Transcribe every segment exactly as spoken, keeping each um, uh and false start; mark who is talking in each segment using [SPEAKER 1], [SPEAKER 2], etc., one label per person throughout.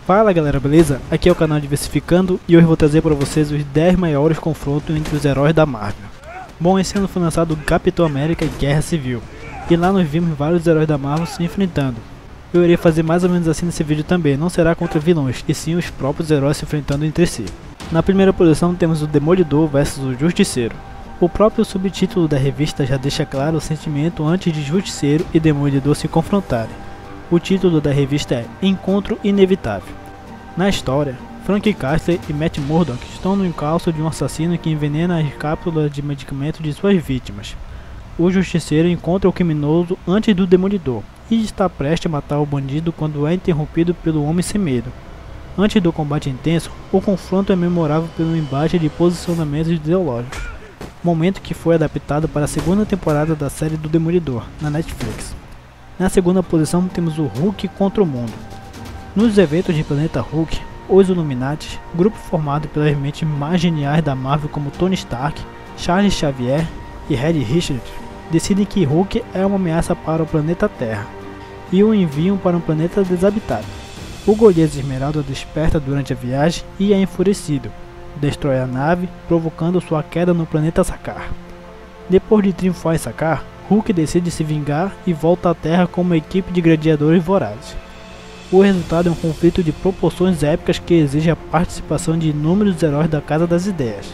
[SPEAKER 1] Fala galera, beleza? Aqui é o canal Diversificando e hoje vou trazer para vocês os dez maiores confrontos entre os heróis da Marvel. Bom, esse ano foi lançado Capitão América Guerra Civil, e lá nós vimos vários heróis da Marvel se enfrentando. Eu irei fazer mais ou menos assim nesse vídeo também, não será contra vilões, e sim os próprios heróis se enfrentando entre si. Na primeira posição temos o Demolidor versus o Justiceiro. O próprio subtítulo da revista já deixa claro o sentimento antes de Justiceiro e Demolidor se confrontarem. O título da revista é Encontro Inevitável. Na história, Frank Castle e Matt Murdock estão no encalço de um assassino que envenena as cápsulas de medicamento de suas vítimas. O Justiceiro encontra o criminoso antes do Demolidor e está prestes a matar o bandido quando é interrompido pelo Homem Sem Medo. Antes do combate intenso, o confronto é memorável pelo embate de posicionamentos ideológicos, momento que foi adaptado para a segunda temporada da série do Demolidor, na Netflix. Na segunda posição temos o Hulk contra o mundo. Nos eventos de Planeta Hulk, os Illuminati, grupo formado pelas mentes mais geniais da Marvel como Tony Stark, Charles Xavier e Reed Richards, decidem que Hulk é uma ameaça para o planeta Terra e o enviam para um planeta desabitado. O Golias Esmeralda desperta durante a viagem e é enfurecido, destrói a nave, provocando sua queda no planeta Sakaar. Depois de triunfar em Sakaar, Hulk decide se vingar e volta à Terra com uma equipe de gladiadores vorazes. O resultado é um conflito de proporções épicas que exige a participação de inúmeros heróis da Casa das Ideias.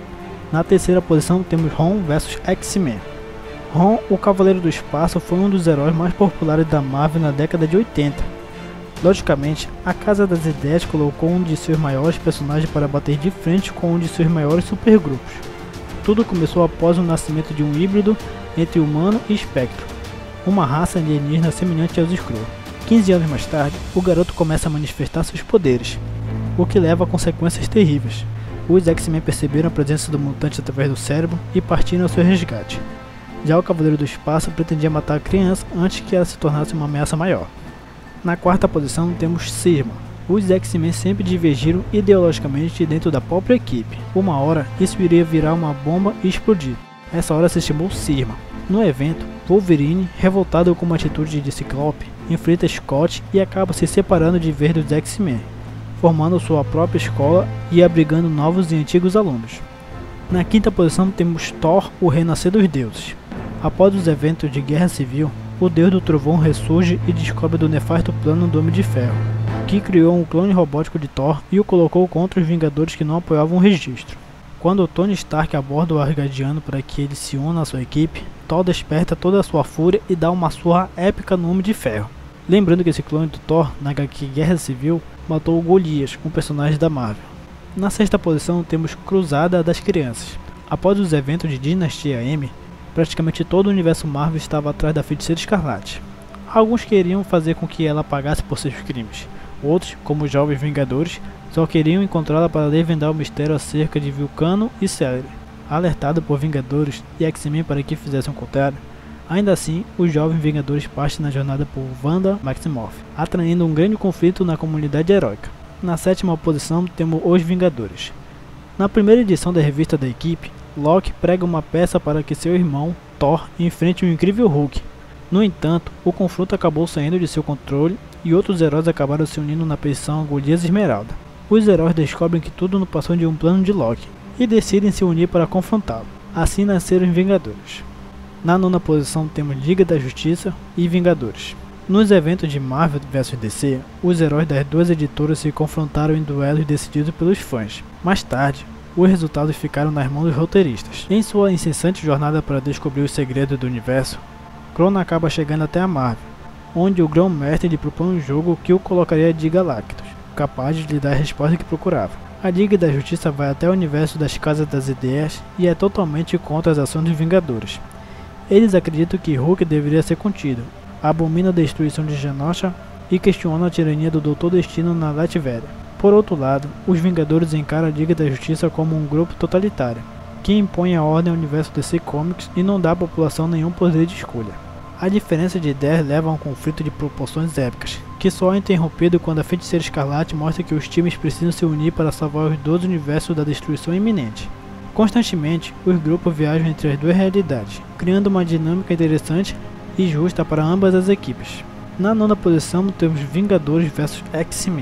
[SPEAKER 1] Na terceira posição temos Ron versus X-Men. Ron, o Cavaleiro do Espaço, foi um dos heróis mais populares da Marvel na década de oitenta. Logicamente, a Casa das Ideias colocou um de seus maiores personagens para bater de frente com um de seus maiores supergrupos. Tudo começou após o nascimento de um híbrido entre humano e espectro, uma raça alienígena semelhante aos Skrull. quinze anos mais tarde, o garoto começa a manifestar seus poderes, o que leva a consequências terríveis. Os X-Men perceberam a presença do mutante através do cérebro e partiram ao seu resgate. Já o Cavaleiro do Espaço pretendia matar a criança antes que ela se tornasse uma ameaça maior. Na quarta posição temos Sirma. Os X-Men sempre divergiram ideologicamente dentro da própria equipe. Uma hora, isso iria virar uma bomba e explodir. Essa hora se chamou Sirma. No evento, Wolverine, revoltado com uma atitude de Ciclope, enfrenta Scott e acaba se separando de vez dos X-Men, formando sua própria escola e abrigando novos e antigos alunos. Na quinta posição temos Thor, o renascer dos deuses. Após os eventos de Guerra Civil, o Deus do Trovão ressurge e descobre do nefasto plano do Homem de Ferro, que criou um clone robótico de Thor e o colocou contra os Vingadores que não apoiavam o registro. Quando Tony Stark aborda o Asgardiano para que ele se una à sua equipe, Thor desperta toda a sua fúria e dá uma surra épica no Homem de Ferro. Lembrando que esse clone do Thor, na agá quê Guerra Civil, matou o Golias, um personagem da Marvel. Na sexta posição temos Cruzada das Crianças. Após os eventos de Dinastia M, praticamente todo o universo Marvel estava atrás da Feiticeira Escarlate. Alguns queriam fazer com que ela pagasse por seus crimes. Outros, como os Jovens Vingadores, só queriam encontrá-la para desvendar o mistério acerca de Vulcano e Celery. Alertado por Vingadores e X-Men para que fizessem o contrário, ainda assim, os Jovens Vingadores partem na jornada por Wanda Maximoff, atraindo um grande conflito na comunidade heróica. Na sétima posição temos os Vingadores. Na primeira edição da revista da equipe, Loki prega uma peça para que seu irmão, Thor, enfrente o incrível Hulk. No entanto, o confronto acabou saindo de seu controle e outros heróis acabaram se unindo na petição Golias Esmeralda. Os heróis descobrem que tudo não passou de um plano de Loki e decidem se unir para confrontá-lo. Assim nasceram os Vingadores. Na nona posição temos Liga da Justiça e Vingadores. Nos eventos de Marvel versus D C, os heróis das duas editoras se confrontaram em duelos decididos pelos fãs. Mais tarde, os resultados ficaram nas mãos dos roteiristas. Em sua incessante jornada para descobrir os segredos do universo, Crono acaba chegando até a Marvel, onde o Grão-Mestre lhe propõe um jogo que o colocaria de Galactus, capaz de lhe dar a resposta que procurava. A Liga da Justiça vai até o universo das Casas das Ideias e é totalmente contra as ações dos Vingadores. Eles acreditam que Hulk deveria ser contido, abomina a destruição de Genosha e questiona a tirania do Doutor Destino na Latveria. Por outro lado, os Vingadores encaram a Liga da Justiça como um grupo totalitário, que impõe a ordem ao universo D C Comics e não dá à população nenhum poder de escolha. A diferença de ideias leva a um conflito de proporções épicas, que só é interrompido quando a Feiticeira Escarlate mostra que os times precisam se unir para salvar os dois universos da destruição iminente. Constantemente, os grupos viajam entre as duas realidades, criando uma dinâmica interessante e justa para ambas as equipes. Na nona posição temos Vingadores versus X-Men.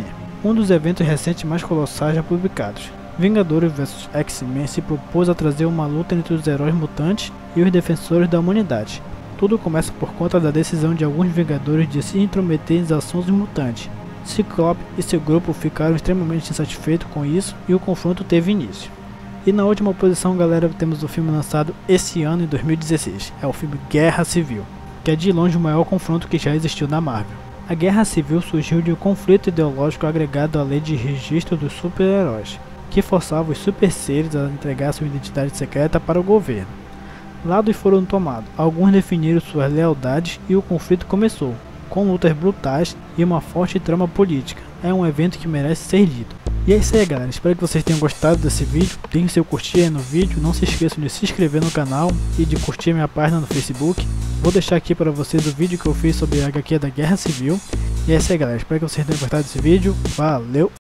[SPEAKER 1] um dos eventos recentes mais colossais já publicados. Vingadores versus X-Men se propôs a trazer uma luta entre os heróis mutantes e os defensores da humanidade. Tudo começa por conta da decisão de alguns Vingadores de se intrometer nas ações dos mutantes. Ciclope e seu grupo ficaram extremamente insatisfeitos com isso e o confronto teve início. E na última posição, galera, temos o filme lançado esse ano, em dois mil e dezesseis. É o filme Guerra Civil, que é de longe o maior confronto que já existiu na Marvel. A Guerra Civil surgiu de um conflito ideológico agregado à lei de registro dos super-heróis, que forçava os super seres a entregar sua identidade secreta para o governo. Lados foram tomados, alguns definiram suas lealdades e o conflito começou, com lutas brutais e uma forte trama política. É um evento que merece ser lido. E é isso aí, galera, espero que vocês tenham gostado desse vídeo. Deixe seu curtir aí no vídeo, não se esqueçam de se inscrever no canal e de curtir minha página no Facebook. Vou deixar aqui para vocês o vídeo que eu fiz sobre a agá quê da Guerra Civil. E é isso aí, galera, espero que vocês tenham gostado desse vídeo. Valeu!